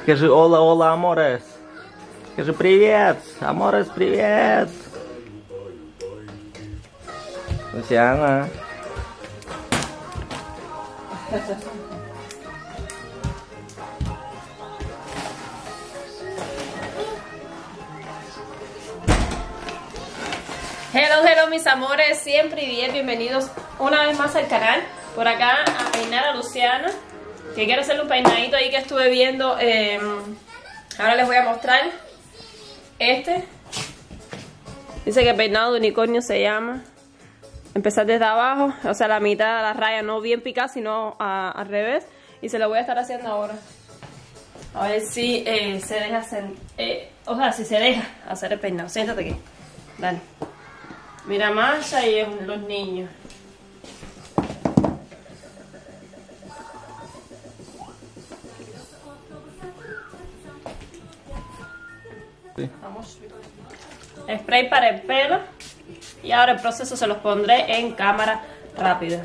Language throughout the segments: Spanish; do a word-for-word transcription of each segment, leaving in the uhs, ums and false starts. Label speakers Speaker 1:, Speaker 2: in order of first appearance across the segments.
Speaker 1: Скажи hola, hola, amores. Скажи привет, amores, привет. Luciana.
Speaker 2: Hello, hello mis amores, siempre y bien, bienvenidos una vez más al canal. Por acá a peinar a Luciana, que quiero hacerle un peinadito ahí que estuve viendo. eh, Ahora les voy a mostrar este. Dice que peinado de unicornio se llama. Empezar desde abajo, o sea la mitad de la raya no bien picada, sino a, al revés. Y se lo voy a estar haciendo ahora. A ver si eh, se deja hacer, eh, o sea, si se deja hacer el peinado. Siéntate aquí, dale. Mira Masha y los niños.
Speaker 1: Sí.
Speaker 2: Vamos. Spray para el pelo. Y ahora el proceso se los pondré en cámara rápida.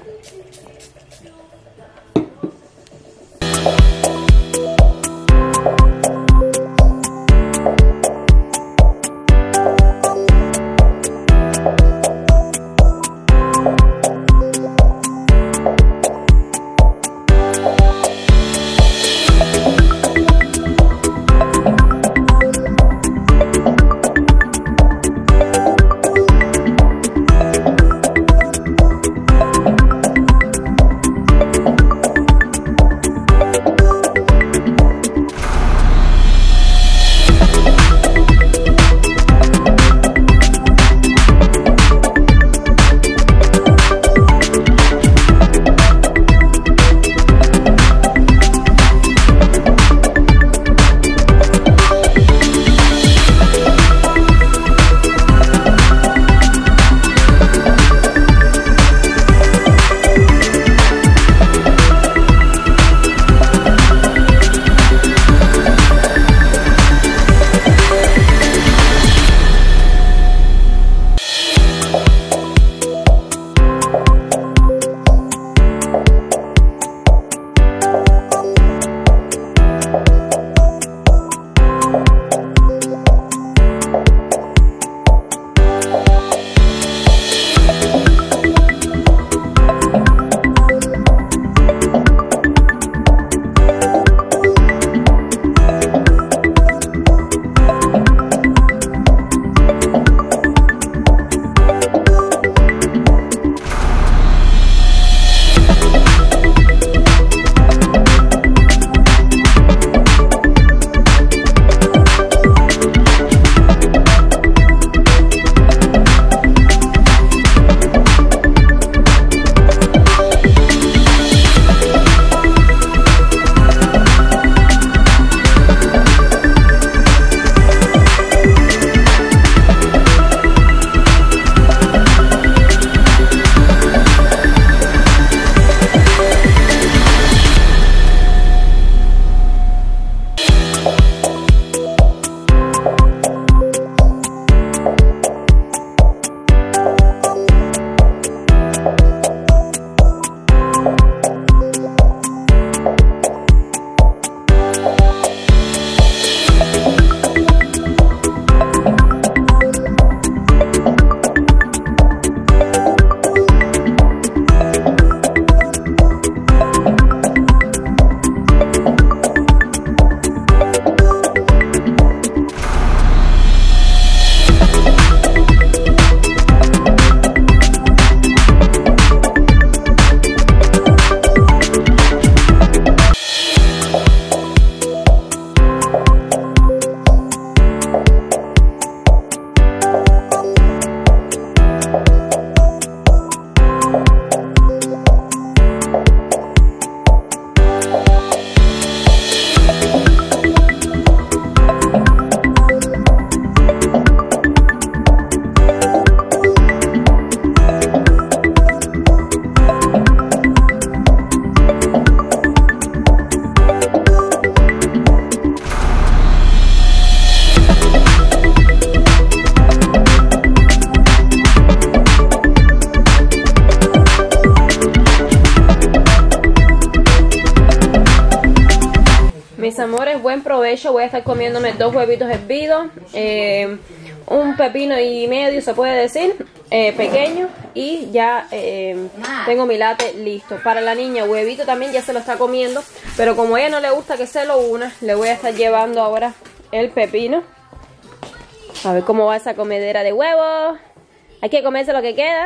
Speaker 2: buen provecho. Voy a estar comiéndome dos huevitos hervidos, eh, un pepino y medio, se puede decir, eh, pequeño. Y ya eh, tengo mi latte listo. Para la niña, huevito también ya se lo está comiendo. Pero como a ella no le gusta que se lo una, le voy a estar llevando ahora el pepino. A ver cómo va esa comedera de huevos. Hay que comerse lo que queda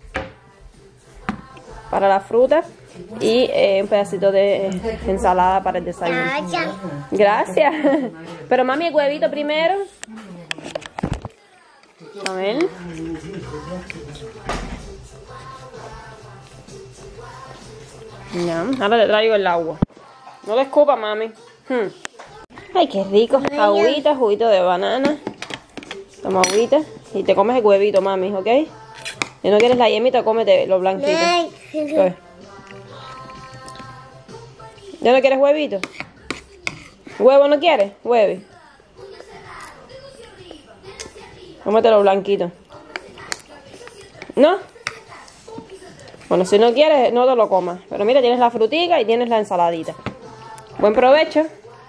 Speaker 2: para la fruta. Y eh, un pedacito de eh, ensalada para el desayuno. Gracias. Gracias. Pero mami, el huevito primero. A ver. Ya, ahora le traigo el agua. No le escupa, mami. Hmm. Ay, qué rico. Agüita, juguito de banana. Toma agüita. Y te comes el huevito, mami, ¿ok? Si no quieres la yemita, cómete lo blanquito. ¿Qué? ¿Ya no quieres huevito? ¿Huevo no quieres? Huevi. Cómete lo blanquito. ¿No? Bueno, si no quieres, no te lo comas. Pero mira, tienes la frutica y tienes la ensaladita. Buen provecho.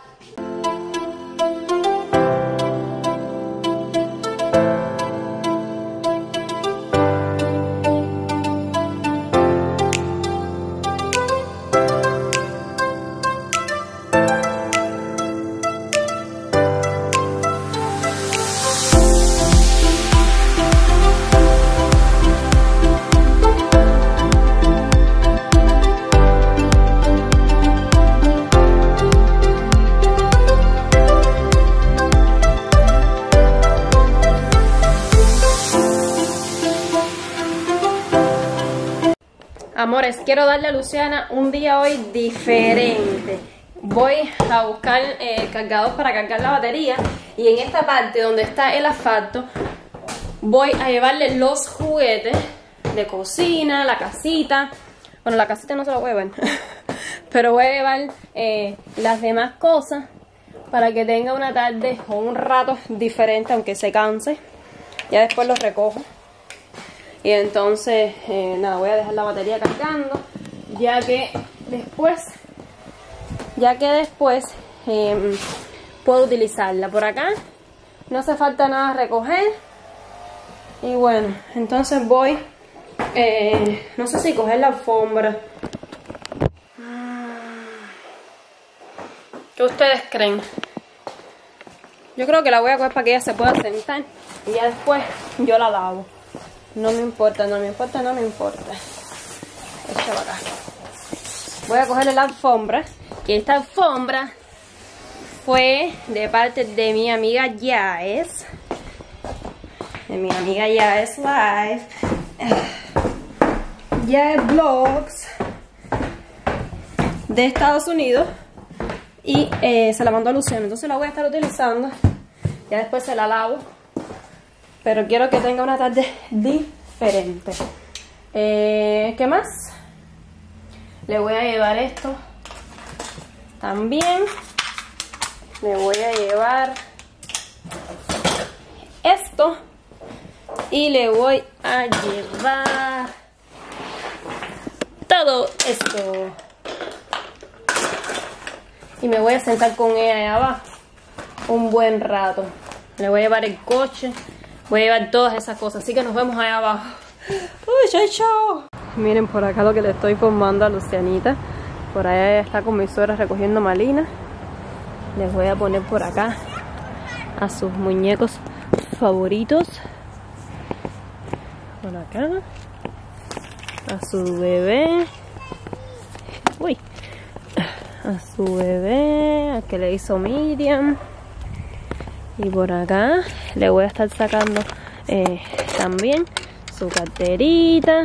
Speaker 2: Amores, quiero darle a Luciana un día hoy diferente. Voy a buscar eh, el cargador para cargar la batería. Y en esta parte donde está el asfalto, voy a llevarle los juguetes de cocina, la casita. Bueno, la casita no se la voy a llevar. Pero voy a llevar eh, las demás cosas para que tenga una tarde o un rato diferente, aunque se canse. Ya después los recojo. Y entonces, eh, nada, voy a dejar la batería cargando, ya que después, ya que después eh, puedo utilizarla. Por acá no hace falta nada recoger. Y bueno, entonces voy, eh, no sé si coger la alfombra. ¿Qué ustedes creen? Yo creo que la voy a coger para que ella se pueda sentar y ya después yo la lavo. No me importa, no me importa, no me importa. Échalo acá. Voy a cogerle la alfombra. Que esta alfombra fue de parte de mi amiga Yaes. De mi amiga Yaes Live. Yaes Vlogs. De Estados Unidos. Y eh, se la mandó a Luciano. Entonces la voy a estar utilizando. Ya después se la lavo. Pero quiero que tenga una tarde diferente. Eh, ¿Qué más? Le voy a llevar esto. También. Le voy a llevar esto. Y le voy a llevar todo esto. Y me voy a sentar con ella allá abajo un buen rato. Le voy a llevar el coche. Voy a llevar todas esas cosas, así que nos vemos allá abajo. ¡Uy, chao, chao! Miren por acá lo que le estoy formando a Lucianita. Por allá ella está con mi suegra recogiendo malina. Les voy a poner por acá a sus muñecos favoritos. Por acá. A su bebé. Uy. A su bebé, a que le hizo Miriam. Y por acá le voy a estar sacando eh, también su carterita.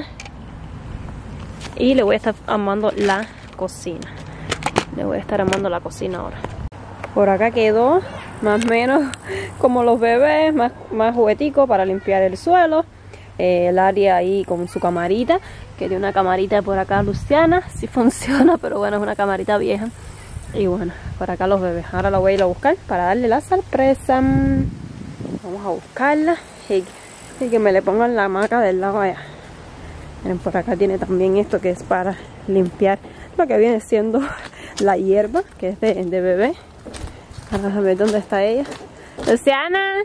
Speaker 2: Y le voy a estar armando la cocina. Le voy a estar armando la cocina ahora. Por acá quedó más o menos como los bebés, más, más juguetico para limpiar el suelo. Eh, el área ahí con su camarita. Quería una camarita por acá Luciana. Sí funciona, pero bueno, es una camarita vieja. Y bueno, por acá los bebés. Ahora la voy a ir a buscar para darle la sorpresa. Vamos a buscarla. Y, y que me le pongan la hamaca del lado allá. Miren, por acá tiene también esto que es para limpiar lo que viene siendo la hierba, que es de, de bebé. A ver dónde está ella. Luciana.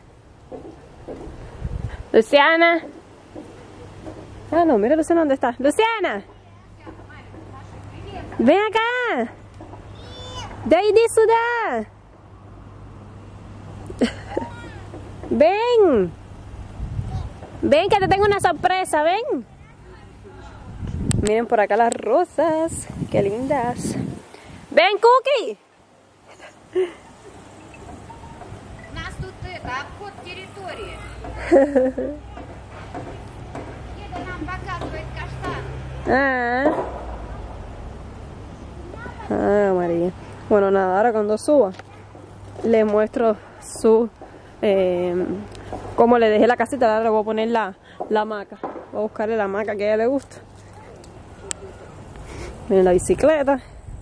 Speaker 2: Luciana. Ah, no, mira Luciana dónde está. Luciana. Ven acá. De ahí de sudar. Ven. Ven que te tengo una sorpresa, ven. Miren por acá las rosas. Qué lindas. Ven, Cookie.
Speaker 3: Нас тут это, обход территории. Еда нам показывает каштан.
Speaker 2: Ah. Ah, María. Bueno, nada, ahora cuando suba les muestro su eh, cómo le dejé la casita. Ahora le voy a poner la, la hamaca. Voy a buscarle la hamaca que a ella le gusta. Miren la bicicleta.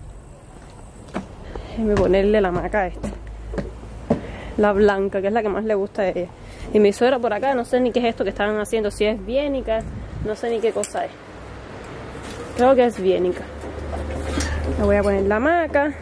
Speaker 2: Déjenme ponerle la hamaca esta, la blanca, que es la que más le gusta a ella. Y mi suegra por acá, no sé ni qué es esto que estaban haciendo, si es biénica, no sé ni qué cosa es. Creo que es biénica. Le voy a poner la hamaca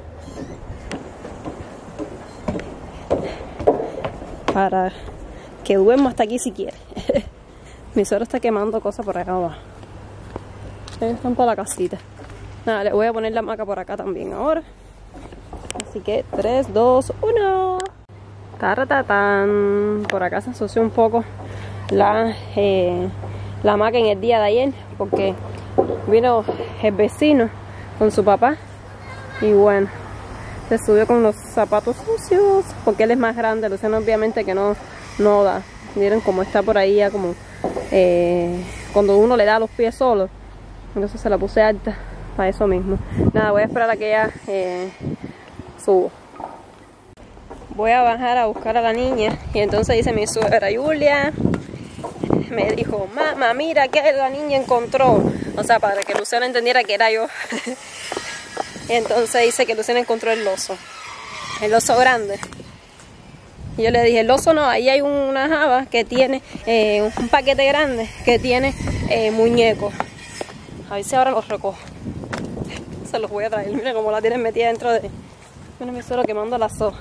Speaker 2: para que duerma hasta aquí si quiere. Mi suegra está quemando cosas por acá abajo. Ellos están por la casita. Nada, le voy a poner la hamaca por acá también ahora. Así que tres, dos, uno. Taratatán. Por acá se asoció un poco la, eh, la hamaca en el día de ayer, porque vino el vecino con su papá y bueno, se subió con los zapatos sucios porque él es más grande. Luciano obviamente que no, no da. Miren cómo está por ahí ya como eh, cuando uno le da los pies solo. Entonces se la puse alta para eso mismo. Nada, voy a esperar a que ella eh, suba. Voy a bajar a buscar a la niña y entonces dice mi suegra Julia, me dijo, mamá, mira que la niña encontró. O sea, para que Luciana entendiera que era yo. Y entonces dice que Luciana encontró el oso, el oso grande. Y yo le dije, el oso no, ahí hay una java que tiene eh, un paquete grande que tiene eh, muñecos. A ver si ahora los recojo. Se los voy a traer. Mira cómo la tienen metida dentro de... Mira mi suelo quemando la soja.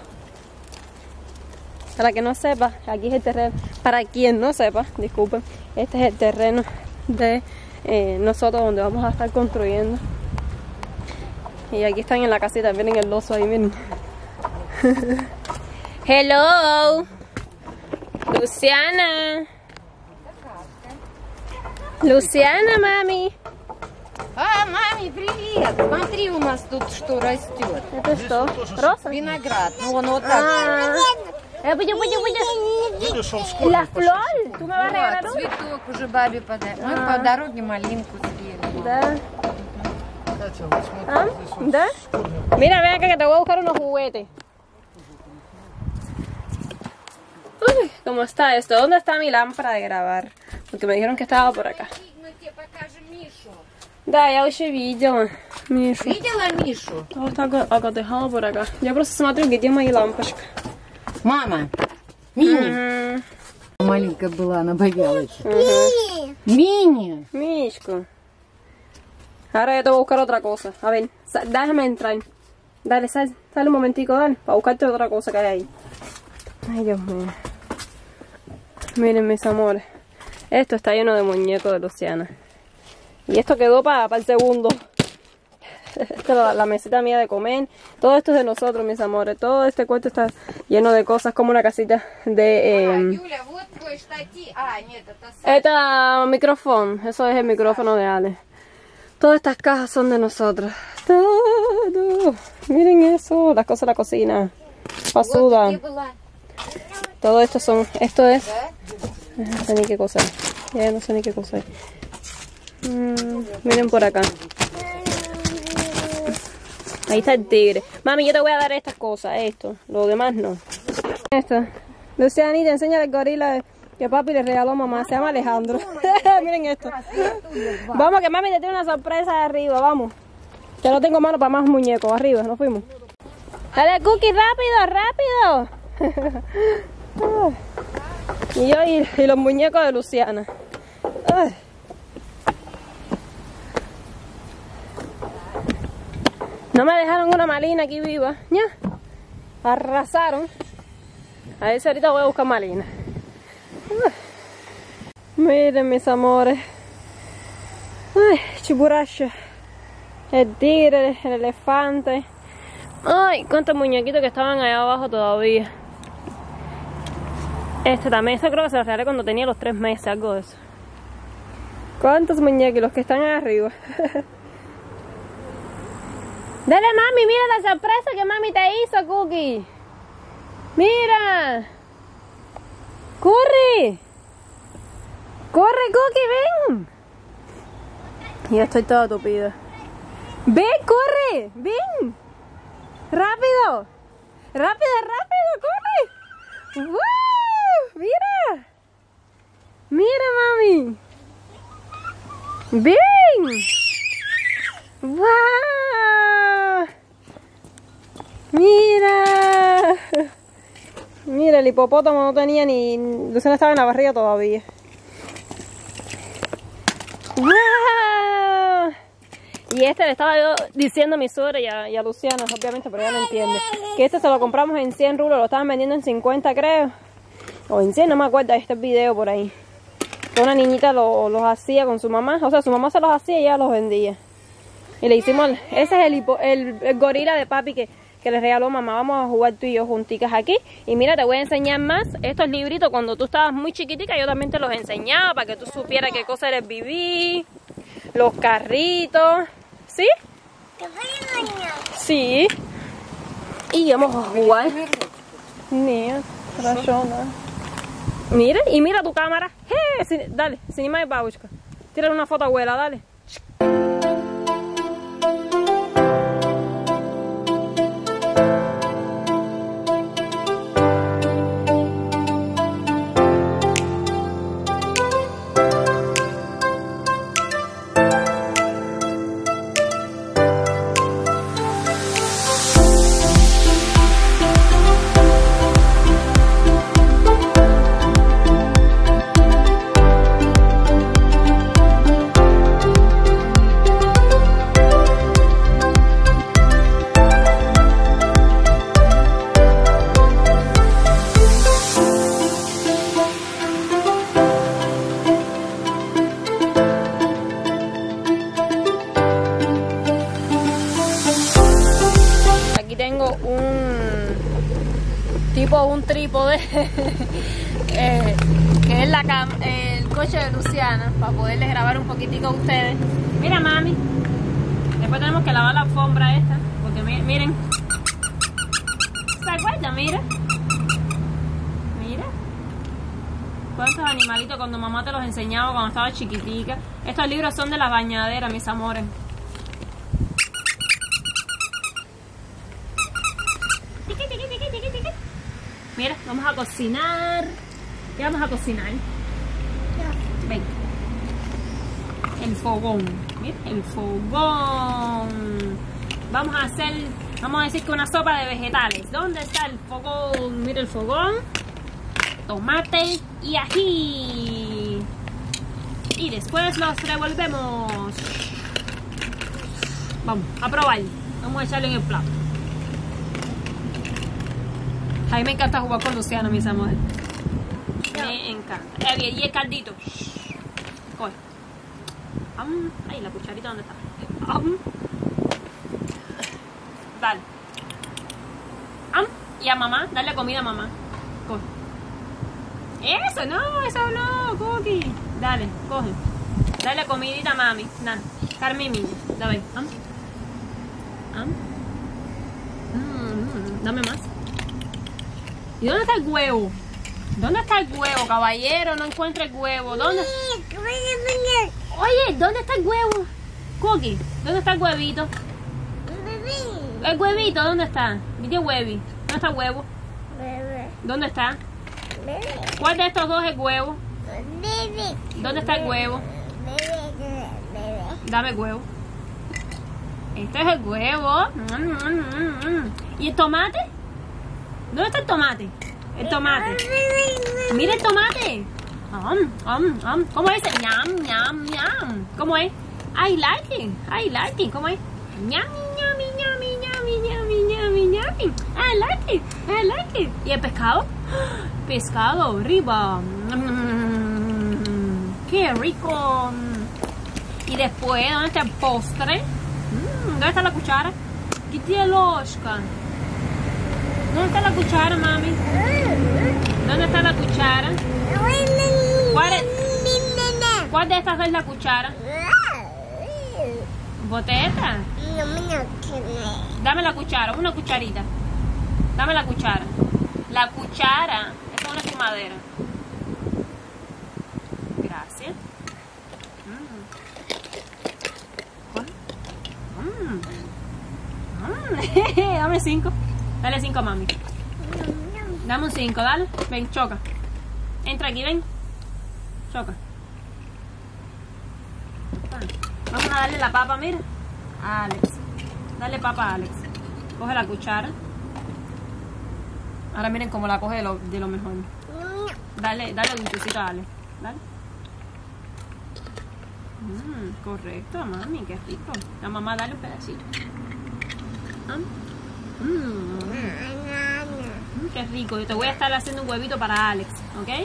Speaker 2: Para que no sepa, aquí es el terreno. Para quien no sepa, disculpen, este es el terreno de eh, nosotros donde vamos a estar construyendo. Y aquí están en la casita, miren el oso ahí, miren. Hello, Luciana. Luciana, mami.
Speaker 3: А, маме, привет! Смотри, у нас тут что растет.
Speaker 2: Это что? Роса?
Speaker 3: Виноград. Ну, он вот так.
Speaker 2: Ah. Eh, puya, puya, puya. La flor. ¿Tú me vas a regalar
Speaker 3: Вот,
Speaker 2: una?
Speaker 3: цветок уже бабе подарили. Мы по дороге малинку съели.
Speaker 2: Da. ¿Ah? ¿Da? Mira, ven acá que te voy a buscar unos juguetes. Uy, ¿cómo está esto? ¿Dónde está mi lámpara de grabar? Porque me dijeron que estaba por acá.
Speaker 3: Мы тебе покажем Мишу.
Speaker 2: Да, я уже видела Мишу.
Speaker 3: Видела Мишу?
Speaker 2: Вот так окатыхала por acá. Я просто смотрю, где мои лампочки.
Speaker 3: Мама, Мини.
Speaker 2: Угу.
Speaker 3: Маленькая была, она боялась.
Speaker 2: Угу.
Speaker 3: Мини.
Speaker 2: Мишку. Ahora yo te voy a buscar otra cosa. A ver, sal, déjame entrar. Dale, sal, sal un momentico, dale, para buscarte otra cosa que hay ahí. Ay, Dios mío. Miren, mis amores. Esto está lleno de muñecos de Luciana. Y esto quedó para pa el segundo. Esta es la, la mesita mía de comer. Todo esto es de nosotros, mis amores. Todo este cuarto está lleno de cosas, como una casita de... Eh,
Speaker 3: Юля, вот твой штатив. А, нет, это
Speaker 2: Este micrófono, eso es el micrófono de Ale. Todas estas cajas son de nosotros. Todo. Miren eso, las cosas de la cocina. Pasuda. Todo esto son, esto es, no sé ni qué cosa es. Ya no sé ni qué cosa es. Mm, miren por acá. Ahí está el tigre. Mami, yo te voy a dar estas cosas, esto. Lo demás no. Esto. Lucianita, enséñale el gorila que papi le regaló a mamá. Se llama Alejandro. Miren esto. Vamos, que mami te tiene una sorpresa de arriba. Vamos. Ya no tengo mano para más muñecos. Arriba, nos fuimos. Dale, Cookie, rápido, rápido. Y yo y, y los muñecos de Luciana. Ay. No me dejaron una malina aquí viva. ¿Ya? arrasaron. A ver si ahorita voy a buscar Malina. Miren mis amores. Ay, chiburacha. El tigre, el elefante. Ay, cuántos muñequitos que estaban allá abajo todavía. Este también, eso creo que se lo regalé cuando tenía los tres meses, algo de eso. ¿Cuántos muñecos? Los que están ahí arriba. Dale, mami, mira la sorpresa que mami te hizo, Cookie. Mira. ¡Corre! ¡Corre, Cookie, ven! Ya estoy toda tupida. ¡Ven, corre! ¡Ven! ¡Rápido! ¡Rápido, rápido! ¡Corre! ¡Wow! ¡Mira! ¡Mira, mami! ¡Ven! ¡Wow! ¡Mira! Mira, el hipopótamo no tenía ni... Luciana estaba en la barriga todavía. ¡Wow! Y este le estaba yo diciendo a mi suegra y a, y a Luciana, obviamente, pero ella no entiende, que este se lo compramos en cien rublos, lo estaban vendiendo en cincuenta, creo. O en cien, no me acuerdo, este video por ahí. Que una niñita lo, los hacía con su mamá, o sea, su mamá se los hacía y ella los vendía. Y le hicimos, ese es el, hipo, el, el gorila de papi que, que le regaló mamá. Vamos a jugar tú y yo junticas aquí. Y mira, te voy a enseñar más estos libritos. Cuando tú estabas muy chiquitica, yo también te los enseñaba para que tú supieras qué cosa era el bibí, los carritos. ¿Sí? Sí. Y vamos a jugar. Mira, mira, y mira tu cámara. Hey, sin, dale, sin más babushka. Tírale una foto, abuela, dale. Un trípode eh, que es la cam el coche de Luciana, para poderles grabar un poquitico a ustedes. Mira, mami, después tenemos que lavar la alfombra esta, porque miren, ¿se acuerdan? Mira, mira cuántos animalitos cuando mamá te los enseñaba cuando estaba chiquitica. Estos libros son de la bañadera, mis amores. Mira, vamos a cocinar. ¿Qué vamos a cocinar? Ven. El fogón. Mira, el fogón. Vamos a hacer, vamos a decir que una sopa de vegetales. ¿Dónde está el fogón? Mira el fogón. Tomate y ají. Y después los revolvemos. Vamos a probar. Vamos a echarlo en el plato. A mí me encanta jugar con Luciana, mis amores. Me encanta. Eh, y el caldito. Coge. Um, ay, la cucharita, ¿dónde está? Um. Dale. Um. Y a mamá, dale comida a mamá. Coge. Eso no, eso no, Cookie. Dale, coge. Dale comidita a mami. Dale. Carmen Miña. Dale. Um. Um. Mm, dame más. ¿Y dónde está el huevo? ¿Dónde está el huevo, caballero? No encuentro el huevo. ¿Dónde? Oye, ¿dónde está el huevo? Cookie, ¿dónde está el huevito? El huevito, ¿dónde está? Mira huevi. ¿Dónde está el huevo? ¿Dónde está? ¿Cuál de estos dos es el huevo? ¿Dónde está el huevo? Dame el huevo. Este es el huevo. ¿Y el tomate? ¿Dónde está el tomate? El tomate. Mira el tomate. Um, um, um. ¿Cómo es? Ñam, ñam, ñam. ¿Cómo es? I like it. I like it. ¿Cómo es? Ñam, ñam, ñam, ñam, ñam, ñam, ñam. yupi. I like it, I like it. ¿Y el pescado? Pescado arriba. Mm, qué rico. Y después, ¿dónde está el postre? Mm, ¿Dónde está la cuchara? ¿Qué tiene Loshka? ¿Dónde está la cuchara, mami? ¿Dónde está la cuchara? ¿Cuál, es? ¿Cuál de estas dos es la cuchara? ¿Boteta? Dame la cuchara, una cucharita. Dame la cuchara. La cuchara es una espumadera. Gracias. Mm. Mm. Dame cinco. Dale cinco a mami. Dame un cinco, dale. Ven, choca. Entra aquí, ven. Choca. Vamos a darle la papa, mira. A Alex. Dale papa a Alex. Coge la cuchara. Ahora miren cómo la coge de lo, de lo mejor. Dale, dale dulcecito a Alex. Dale. Mm, correcto, mami, qué rico. La mamá, dale un pedacito. ¿Ah? Mm. Mm, qué rico. Yo te voy a estar haciendo un huevito para Alex, ¿ok?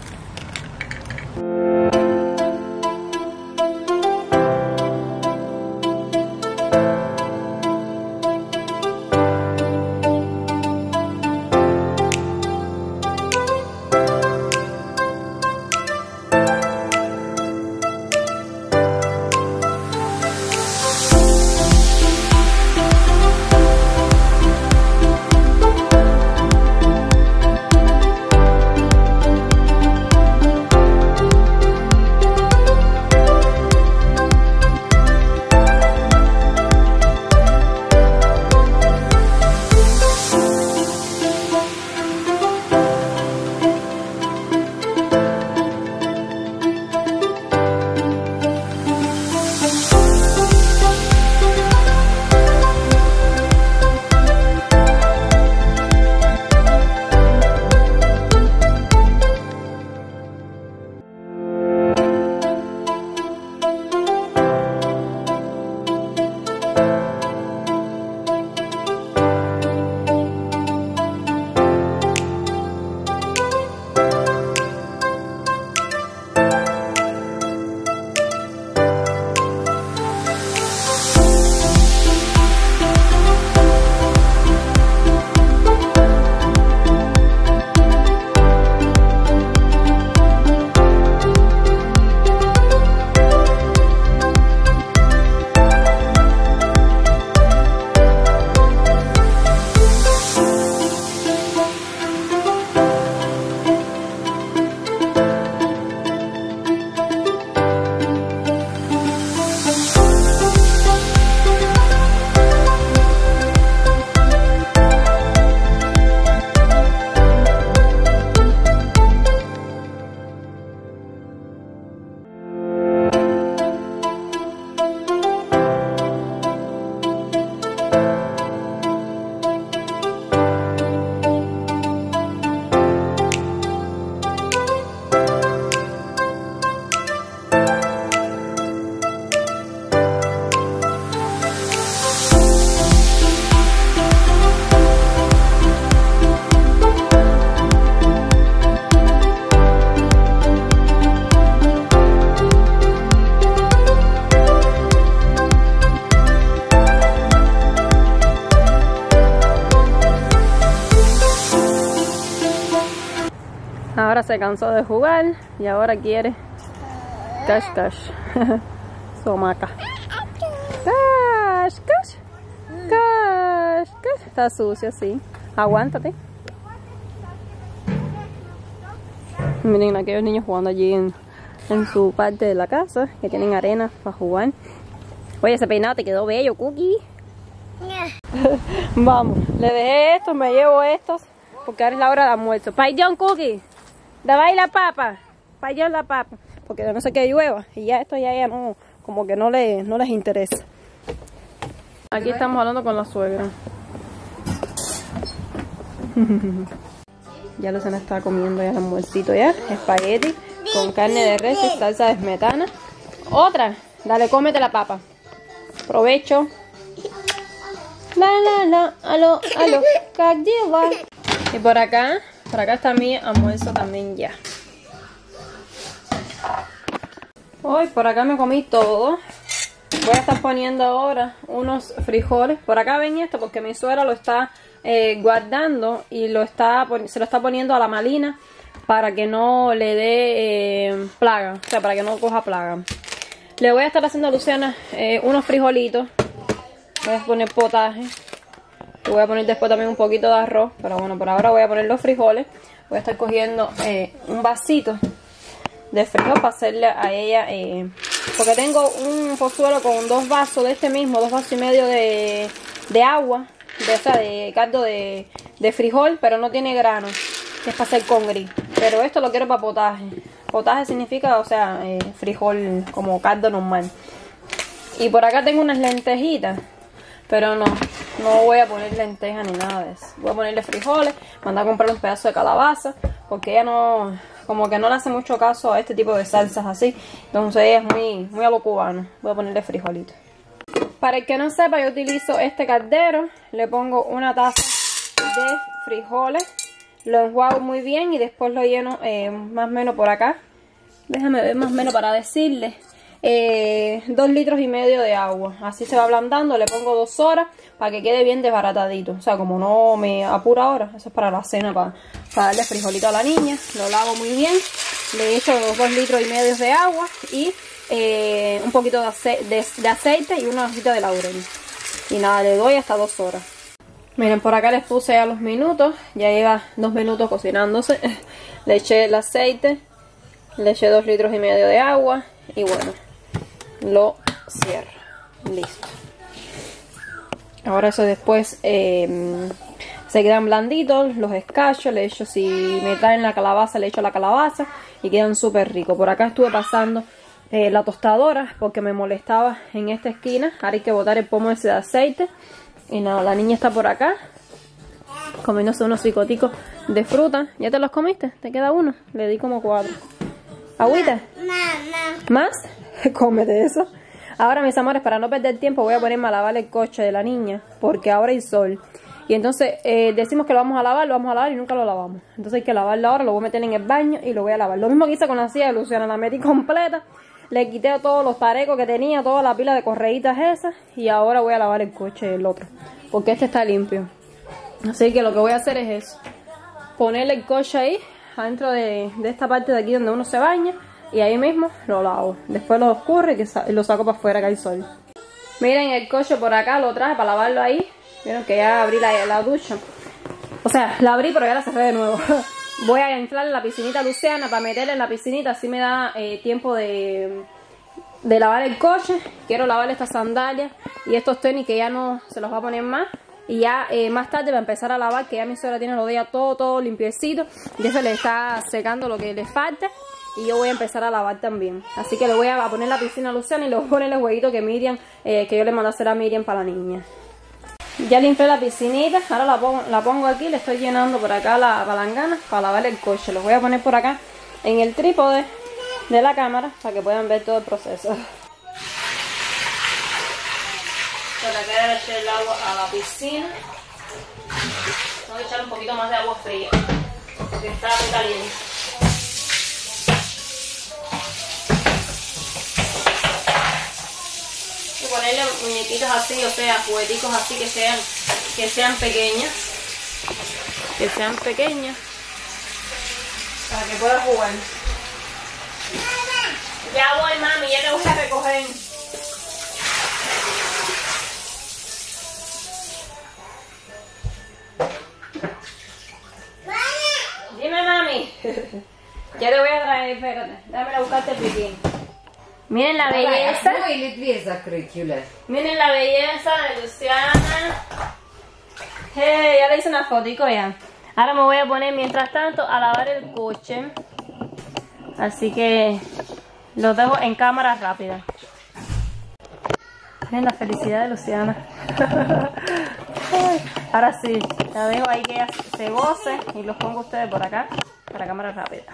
Speaker 2: Ahora se cansó de jugar y ahora quiere cash cash. Somaca. Cash cash. Cash cash. Está sucio, sí. Aguántate. Miren aquellos niños jugando allí en, en su parte de la casa, que tienen arena para jugar. Oye, ese peinado te quedó bello, Cookie. Vamos, le dejé estos, me llevo estos, porque ahora es la hora de almuerzo. Payón, Cookie. Dale la papa. Payón la papa. Porque yo no sé qué llueva. Y ya esto ya, ya no, como que no, le, no les interesa. Aquí estamos hablando con la suegra. Ya Luciana está comiendo ya el almuercito ya. Espagueti con carne de res y salsa de smetana. Otra. Dale, cómete la papa. Provecho. La la la, aló, aló, как дела? Y por acá, por acá está mi almuerzo también ya. Hoy por acá me comí todo. Voy a estar poniendo ahora unos frijoles. Por acá ven esto porque mi suegra lo está eh, guardando y lo está se lo está poniendo a la malina para que no le dé eh, plaga, o sea, para que no coja plaga. Le voy a estar haciendo a Luciana eh, unos frijolitos. Voy a poner potaje. Le voy a poner después también un poquito de arroz, pero bueno, por ahora voy a poner los frijoles. Voy a estar cogiendo eh, un vasito de frijol para hacerle a ella, eh, porque tengo un pozuelo con dos vasos de este mismo, dos vasos y medio de, de agua, de, o sea, de caldo de, de frijol, pero no tiene grano, que es para hacer con gris. Pero esto lo quiero para potaje. Potaje significa, o sea, eh, frijol como caldo normal. Y por acá tengo unas lentejitas, pero no, no voy a poner lentejas ni nada de eso. Voy a ponerle frijoles, mandar a comprar un pedazo de calabaza, porque ella no, como que no le hace mucho caso a este tipo de salsas así. Entonces ella es muy, muy a lo cubano. Voy a ponerle frijolitos. Para el que no sepa, yo utilizo este caldero. Le pongo una taza de frijoles. Lo enjuago muy bien y después lo lleno eh, más o menos por acá. Déjame ver más o menos para decirle. Eh, dos litros y medio de agua. Así se va ablandando. Le pongo dos horas para que quede bien desbaratadito. O sea, como no me apura ahora. Eso es para la cena, para, para darle frijolito a la niña. Lo lavo muy bien. Le echo los dos litros y medio de agua y eh, un poquito de, ace de, de aceite y una hojita de laurel. Y nada, le doy hasta dos horas. Miren, por acá les puse ya los minutos. Ya lleva dos minutos cocinándose. Le eché el aceite. Le eché dos litros y medio de agua. Y bueno, lo cierro. Listo. Ahora eso después eh, se quedan blanditos. Los escacho. Le echo, si me traen la calabaza, le echo la calabaza. Y quedan súper ricos. Por acá estuve pasando eh, la tostadora porque me molestaba en esta esquina. Ahora hay que botar el pomo ese de aceite. Y nada, la niña está por acá comiéndose unos picoticos de fruta. ¿Ya te los comiste? ¿Te queda uno? Le di como cuatro. ¿Agüita? ¿Más? Cómete eso. Ahora, mis amores, para no perder tiempo, voy a ponerme a lavar el coche de la niña, porque ahora hay sol. Y entonces eh, decimos que lo vamos a lavar, lo vamos a lavar y nunca lo lavamos. Entonces hay que lavarlo ahora, lo voy a meter en el baño y lo voy a lavar. Lo mismo que hice con la silla de Luciana, la metí completa. Le quité todos los tarecos que tenía, toda la pila de correitas esas. Y ahora voy a lavar el coche, el otro, porque este está limpio. Así que lo que voy a hacer es eso. Ponerle el coche ahí, adentro de, de esta parte de aquí donde uno se baña. Y ahí mismo lo lavo. Después lo escurre y sa lo saco para afuera que hay sol. Miren el coche por acá, lo traje para lavarlo ahí. Vieron que ya abrí la, la ducha. O sea, la abrí pero ya la cerré de nuevo. Voy a inflar la piscinita Luciana para meterla en la piscinita. Así me da eh, tiempo de, de lavar el coche. Quiero lavar estas sandalias y estos tenis que ya no se los va a poner más. Y ya eh, más tarde va a empezar a lavar, que ya mi suegra tiene los días todo, todo limpiecito. Ya se le está secando lo que le falta. Y yo voy a empezar a lavar también. Así que le voy a poner la piscina a Luciana y le voy a poner el jueguito que Miriam, eh, que yo le mandé a hacer a Miriam para la niña. Ya limpié la piscinita, ahora la pongo, la pongo aquí, le estoy llenando por acá la palangana para lavar el coche. Los voy a poner por acá en el trípode de la cámara para que puedan ver todo el proceso. Para que le eché el agua a la piscina. Tengo que echar un poquito más de agua fría, porque está muy caliente. Ponerle muñequitos así, o sea, jugueticos así que sean que sean pequeñas, que sean pequeñas para que pueda jugar. Ya voy, mami, ya te voy a recoger. Dime, mami. Ya te voy a traer, espérate, déjame a buscarte el bikini. Miren la belleza. Miren la belleza de Luciana. Hey, ya le hice una fotico ya. Ahora me voy a poner mientras tanto a lavar el coche. Así que lo dejo en cámara rápida. Miren la felicidad de Luciana. Ahora sí, la dejo ahí que ella se goce y los pongo a ustedes por acá para cámara rápida.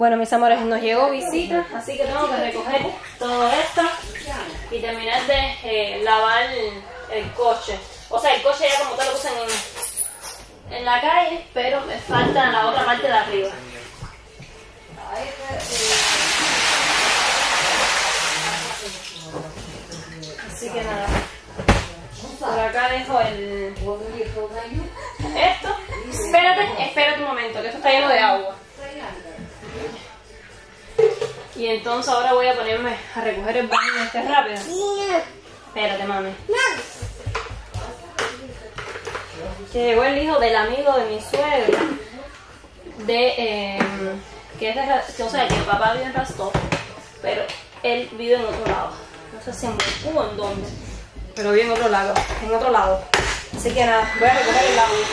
Speaker 2: Bueno, mis amores, nos llegó visita, así que tengo que recoger todo esto y terminar de eh, lavar el, el coche. O sea, el coche ya como tal lo puse en, en la calle, pero me falta la otra parte de arriba. Así que nada, por acá dejo el... esto. Espérate, espérate un momento, que esto está lleno de agua. Y entonces ahora voy a ponerme a recoger el baño este rápido. Espérate, mami. Que llegó el hijo del amigo de mi suegra. De, eh, que es de, o sea, que el papá vive en Rastov, pero él vive en otro lado. No sé si en Moscú o en dónde, pero vive en otro lado, en otro lado. Así que nada, voy a recoger el agua.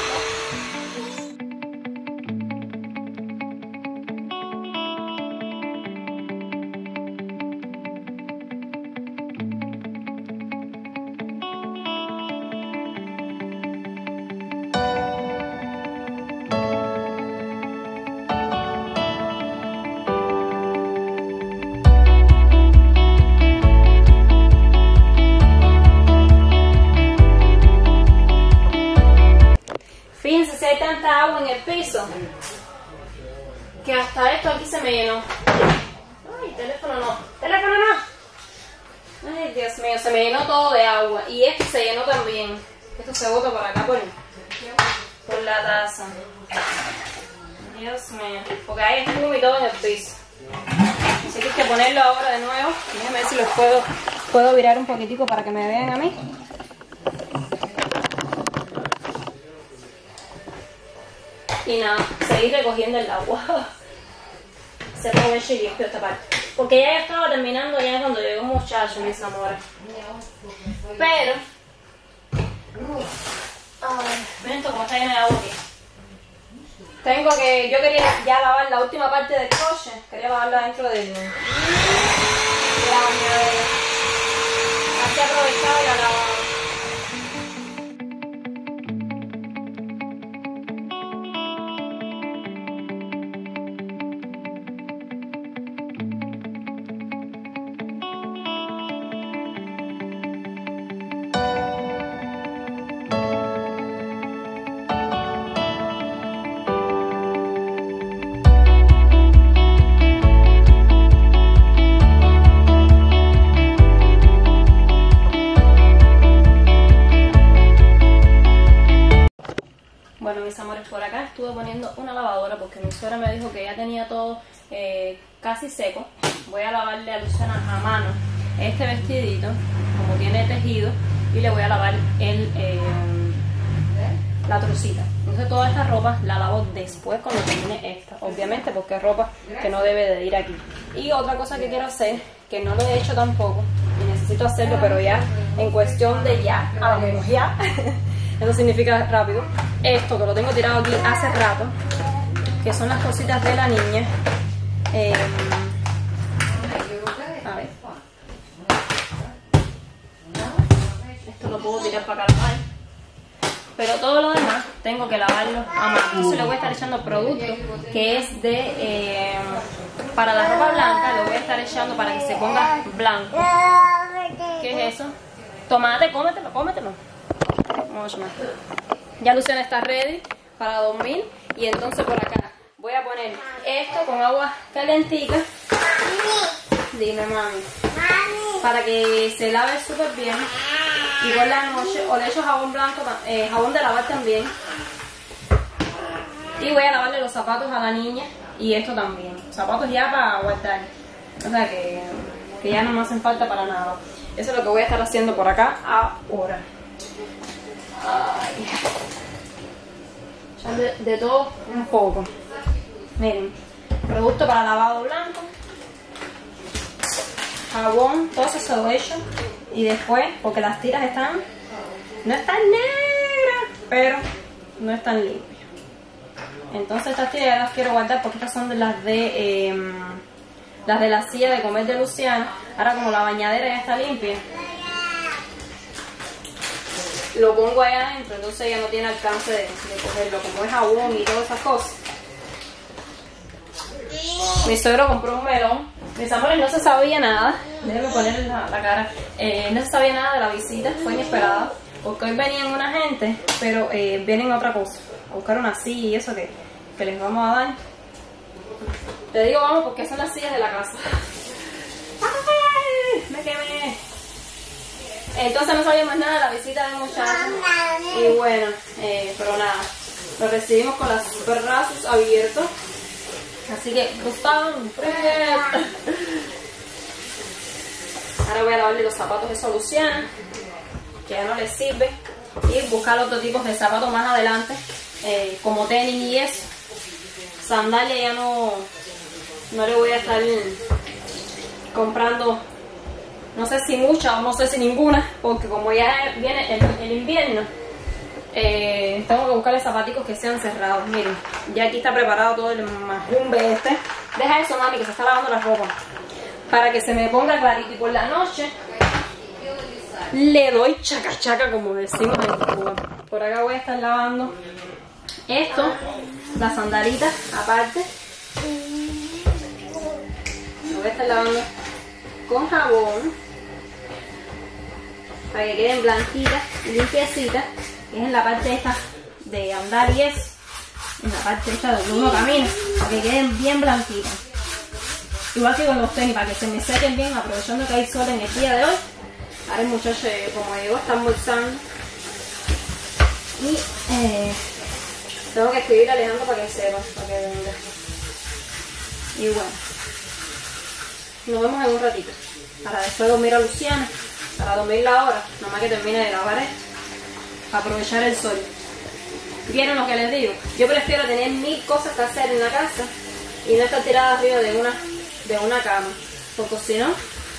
Speaker 2: Fíjense si hay tanta agua en el piso que hasta esto aquí se me llenó. Ay, teléfono no, teléfono no. Ay, Dios mío, se me llenó todo de agua. Y esto se llenó también. Esto se bota por acá por, por la taza. Dios mío, porque hay espuma y todo en el piso. Así que hay que ponerlo ahora de nuevo. Déjenme ver si los puedo, puedo virar un poquitico para que me vean a mí. Y nada, seguir recogiendo el agua. Se pone y limpio esta parte. Porque ya estaba terminando ya cuando llegó un muchacho, mis amores. Pero... ay, miren esto como está lleno de agua aquí. Tengo que... yo quería ya lavar la última parte del coche. Quería lavarla dentro del... de la bañadera. Así aprovechaba y la lavaba. Bueno, mis amores, por acá estuve poniendo una lavadora porque mi suegra me dijo que ya tenía todo eh, casi seco. Voy a lavarle a Luciana a mano este vestidito, como tiene tejido, y le voy a lavar el, eh, la trucita. Entonces toda esta ropa la lavo después cuando termine esta, obviamente porque es ropa que no debe de ir aquí. Y otra cosa que quiero hacer, que no lo he hecho tampoco, y necesito hacerlo, pero ya en cuestión de ya, a lo menos ya, eso significa rápido, esto que lo tengo tirado aquí hace rato, que son las cositas de la niña. Eh, a ver, esto lo puedo tirar para acá, pero todo lo demás tengo que lavarlo a mano. Entonces le voy a estar echando producto que es de eh, para la ropa blanca, le voy a estar echando para que se ponga blanco. ¿Qué es eso? Tomate, cómetelo, cómetelo. Vamos más. Ya Luciana está ready para dormir. Y entonces por acá voy a poner esto con agua calentica. Dime, mami. Para que se lave súper bien. Y por la noche, o le echo jabón blanco, eh, jabón de lavar también. Y voy a lavarle los zapatos a la niña. Y esto también. Zapatos ya para guardar. O sea que, que ya no me hacen falta para nada. Eso es lo que voy a estar haciendo por acá ahora. Ay. Ya de, de todo un poco. Miren, producto para lavado blanco, jabón, todo eso se lo echo. Y después, porque las tiras están, no están negras, pero no están limpias. Entonces estas tiras ya las quiero guardar porque estas son de las de eh, las de la silla de comer de Luciana. Ahora como la bañadera ya está limpia, lo pongo allá adentro, entonces ella no tiene alcance de, de cogerlo, como es jabón y todas esas cosas. Mi suegro compró un melón. Mis amores, no se sabía nada. Déjenme ponerle la, la cara. Eh, no se sabía nada de la visita, fue inesperada. Porque hoy venían una gente, pero eh, vienen a otra cosa. A buscar una silla y eso que, que les vamos a dar. Te digo vamos porque son las sillas de la casa. ¡Ay! Me quemé. Entonces no sabíamos nada de la visita del muchacho. Y bueno, eh, pero nada. Lo recibimos con los brazos abiertos. Así que, Gustavo, ahora voy a lavarle los zapatos de Luciana, que ya no les sirve, y buscar otro tipo de zapatos más adelante, eh, como tenis y eso. Sandalia ya no, no le voy a estar comprando, no sé si mucha o no sé si ninguna, porque como ya viene el, el invierno, Eh, tengo que buscarle zapaticos que sean cerrados. Miren, ya aquí está preparado todo el majumbe este. Deja eso, mami, que se está lavando la ropa, para que se me ponga clarito. Y por la noche le doy chaca chaca, como decimos en Cuba. Por acá voy a estar lavando esto, las sandalitas aparte. Lo voy a estar lavando con jabón para que queden blanquitas y limpiecitas. Es en la parte esta de andar y eso, en la parte esta donde uno camina, para que queden bien blanquitas. Igual que con los tenis, para que se me sequen bien, aprovechando que hay sol en el día de hoy. Ahora el muchacho, como llegó, está almorzando. Y eh, tengo que escribir a Alejandro para que sepa, para que venga. Y bueno, nos vemos en un ratito, para después dormir a Luciana, para dormirla ahora, nomás que termine de lavar esto. Aprovechar el sol. ¿Vieron lo que les digo? Yo prefiero tener mil cosas que hacer en la casa y no estar tirada arriba de una, de una cama, porque si no,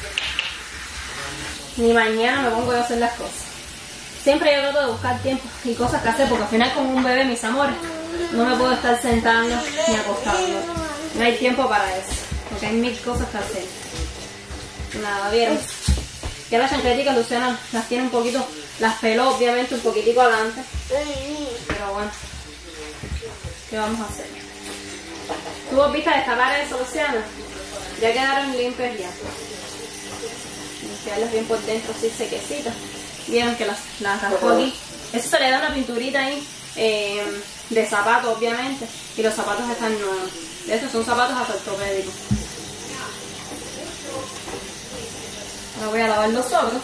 Speaker 2: ni mañana me pongo a hacer las cosas. Siempre yo trato de buscar tiempo y cosas que hacer, porque al final con un bebé, mis amores, no me puedo estar sentando ni acostando. No hay tiempo para eso, porque hay mil cosas que hacer. Nada, ¿vieron? Ya las chancleticas Luciana las tiene un poquito, las peló obviamente un poquitico adelante. Pero bueno, ¿qué vamos a hacer? ¿Tuvo vista de destapar eso, Luciana? Ya quedaron limpias ya. Limpiarlas bien por dentro, así sequecitas. Vieron que las, las raspó aquí. Eso se le da una pinturita ahí eh, de zapatos, obviamente. Y los zapatos están nuevos. Estos son zapatos hasta ortopédicos. Ahora voy a lavar los otros.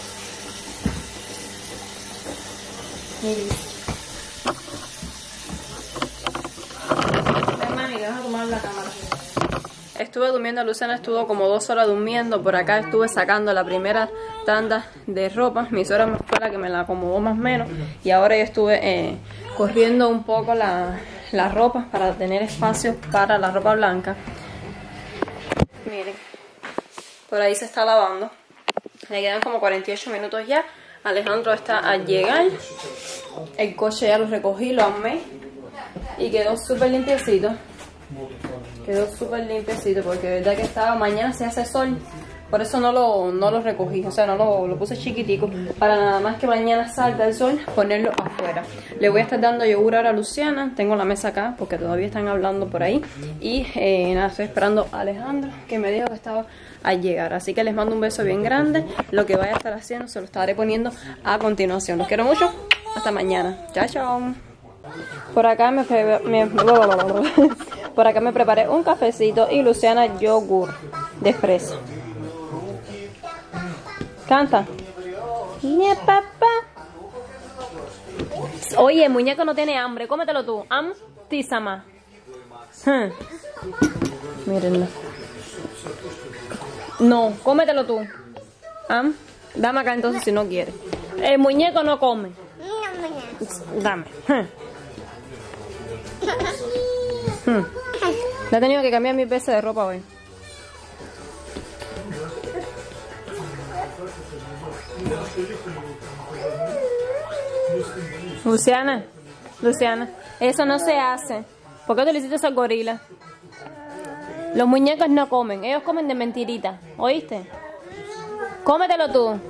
Speaker 2: Ven, mami, que vas a tomar la cámara. Estuve durmiendo, Luciana estuvo como dos horas durmiendo. Por acá estuve sacando la primera tanda de ropa. Mi suegra fue la que me la acomodó más o menos. Y ahora yo estuve eh, corriendo un poco la, la ropa para tener espacio para la ropa blanca. Miren, por ahí se está lavando. Le quedan como cuarenta y ocho minutos ya. Alejandro está al llegar. El coche ya lo recogí, lo amé. Y quedó súper limpiecito. Quedó súper limpiecito porque de verdad que estaba, mañana se hace sol. Por eso no lo, no lo recogí, o sea, no lo, lo puse chiquitico. Para nada más que mañana salga el sol, ponerlo afuera. Le voy a estar dando yogur ahora a Luciana. Tengo la mesa acá porque todavía están hablando por ahí. Y eh, nada, estoy esperando a Alejandro, que me dijo que estaba a llegar. Así que les mando un beso bien grande. Lo que vaya a estar haciendo se lo estaré poniendo a continuación. Los quiero mucho. Hasta mañana. Chao, chao. Por acá me, me por acá me preparé un cafecito y Luciana yogur de fresa. Canta. Mi papá. Oye, el muñeco no tiene hambre. Cómetelo tú. Am tisama. Hmm. Mírenlo. No, cómetelo tú. Am. Dame acá entonces si no quieres. El muñeco no come. Dame. Hmm. Hmm. Le he tenido que cambiar mi pieza de ropa hoy. Luciana, Luciana, eso no se hace. ¿Por qué tú le hiciste al gorila? Los muñecos no comen, ellos comen de mentirita, ¿oíste? Cómetelo tú.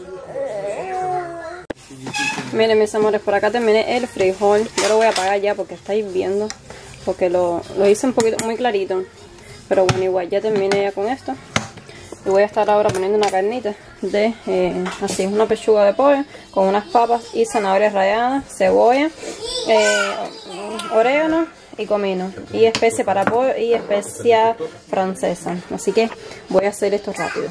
Speaker 2: Miren, mis amores, por acá terminé el frijol. Yo lo voy a apagar ya porque está hirviendo. Porque lo, lo hice un poquito muy clarito. pero bueno, igual ya terminé ya con esto. Y voy a estar ahora poniendo una carnita de, eh, así, una pechuga de pollo con unas papas y zanahorias ralladas, cebolla, eh, orégano y comino, y especie para pollo y especia francesa. Así que voy a hacer esto rápido.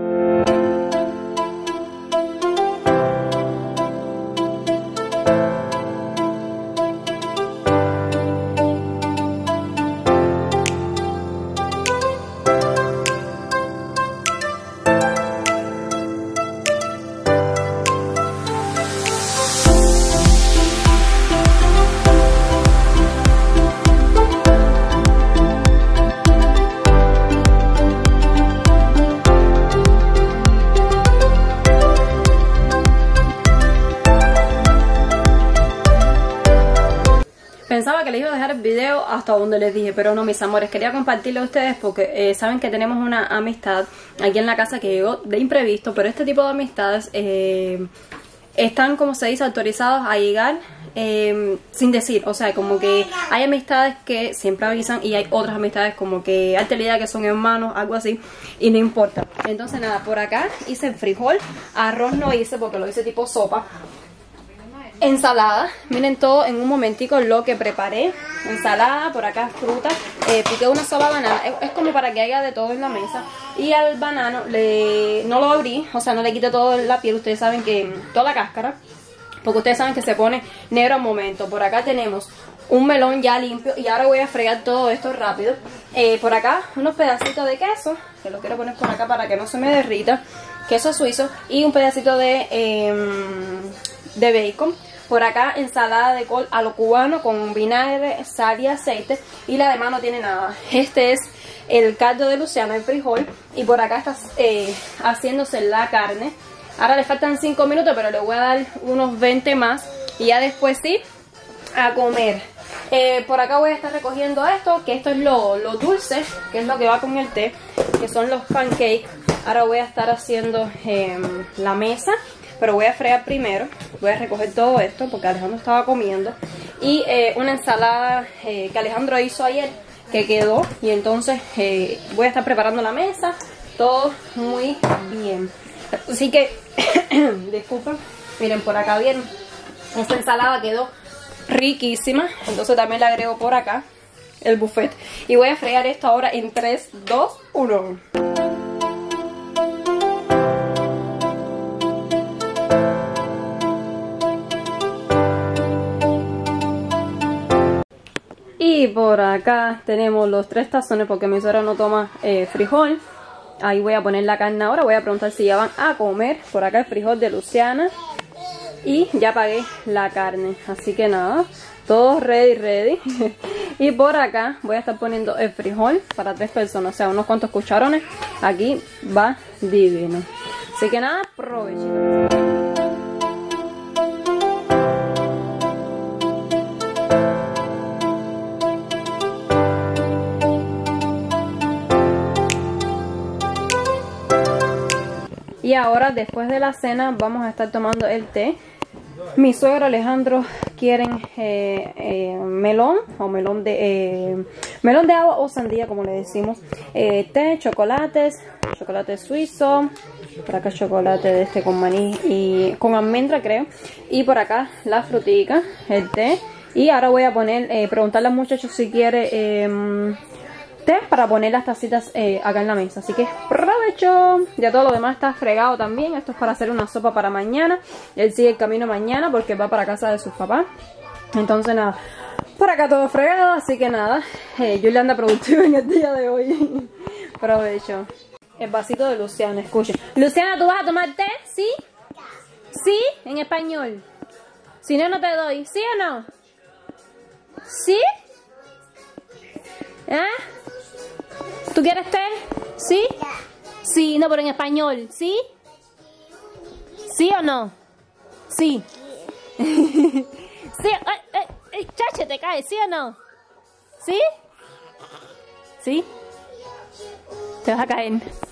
Speaker 2: Pensaba que les iba a dejar el video hasta donde les dije, pero no, mis amores, quería compartirlo a ustedes porque eh, saben que tenemos una amistad aquí en la casa que llegó de imprevisto, pero este tipo de amistades eh, están, como se dice, autorizados a llegar eh, sin decir. O sea, como que hay amistades que siempre avisan y hay otras amistades como que hay la idea que son hermanos, algo así, y no importa. Entonces nada, por acá hice frijol, arroz no hice porque lo hice tipo sopa. Ensalada, miren todo en un momentico lo que preparé. Ensalada, por acá fruta, eh, piqué una sola banana, es, es como para que haya de todo en la mesa. Y al banano le, no lo abrí, o sea no le quité toda la piel, ustedes saben que toda la cáscara, porque ustedes saben que se pone negro al momento. Por acá tenemos un melón ya limpio y ahora voy a fregar todo esto rápido. Eh, por acá unos pedacitos de queso, que lo quiero poner por acá para que no se me derrita, queso suizo, y un pedacito de... Eh, de bacon. Por acá ensalada de col a lo cubano con vinagre, sal y aceite, y la demás no tiene nada. Este es el caldo de Luciana, el frijol, y por acá está eh, haciéndose la carne. Ahora le faltan cinco minutos, pero le voy a dar unos veinte más y ya después sí, a comer. Eh, por acá voy a estar recogiendo esto, que esto es lo, lo dulce, que es lo que va con el té, que son los pancakes. Ahora voy a estar haciendo eh, la mesa, pero voy a fregar primero. Voy a recoger todo esto porque Alejandro estaba comiendo. Y eh, una ensalada eh, que Alejandro hizo ayer, que quedó. Y entonces eh, voy a estar preparando la mesa. Todo muy bien. Así que, disculpen, miren por acá bien. Esta ensalada quedó riquísima. Entonces también le agrego por acá el buffet. Y voy a fregar esto ahora en tres, dos, uno. Y por acá tenemos los tres tazones porque mi suegra no toma eh, frijol. Ahí voy a poner la carne ahora. Voy a preguntar si ya van a comer. Por acá el frijol de Luciana. Y ya pagué la carne. Así que nada, todo ready, ready. Y por acá voy a estar poniendo el frijol para tres personas. O sea, unos cuantos cucharones. Aquí va divino. Así que nada, aprovechen. Y ahora, después de la cena, vamos a estar tomando el té. Mi suegro Alejandro quieren eh, eh, melón o melón de eh, melón de agua o sandía, como le decimos. Eh, té, chocolates, chocolate suizo. Por acá chocolate de este con maní y con almendra, creo. Y por acá la frutica, el té. Y ahora voy a poner, eh, preguntarle al muchacho si quiere eh, té para poner las tacitas eh, acá en la mesa. Así que provecho. Ya todo lo demás está fregado también. Esto es para hacer una sopa para mañana. Él sigue el camino mañana porque va para casa de sus papás. Entonces nada, por acá todo fregado. Así que nada, eh, yo le ando productiva en el día de hoy. Provecho. El vasito de Luciana, escuchen. Luciana, ¿tú vas a tomar té? ¿Sí? ¿Sí? En español. Si no, no te doy. ¿Sí o no? ¿Sí? ¿Ah? ¿Tú quieres té? ¿Sí? Sí, no, pero en español. ¿Sí? ¿Sí o no? Sí. ¿Sí? Ay, ay, ay, chache, te caes. ¿Sí o no? ¿Sí? ¿Sí? Te vas a caer.